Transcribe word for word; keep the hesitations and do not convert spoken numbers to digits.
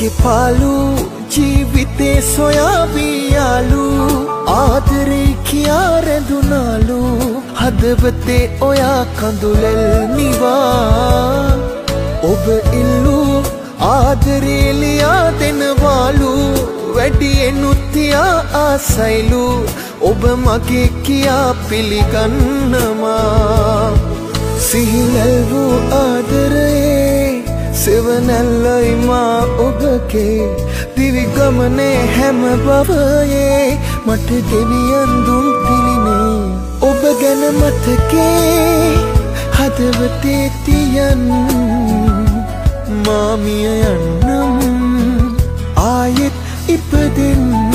ඔබගේ පාලු ජීවිතේ සොයාවියාලු ආදරේ කියා රැඳුනාලු හදවතේ ඔයා කඳුලෙල් නිවා ඔබ ඉල්ලු ආදරේ ලියා දෙනවාලු වැඩියෙනුත් තියා ආසයිලු ඔබ මගේ කියා පිළිගන්නවා සිහිනල් වූ ආදරේ සෙවනැල්ලයි මා ඔබගේ දිවි ගමනේ හැම බවයේ මට දෙවියන් දුන් පිළිනේ ඔබ ගැන මතකේ හදවතේ තියන් මා මිය යන්නම් ආයෙත් ඉපදෙන්න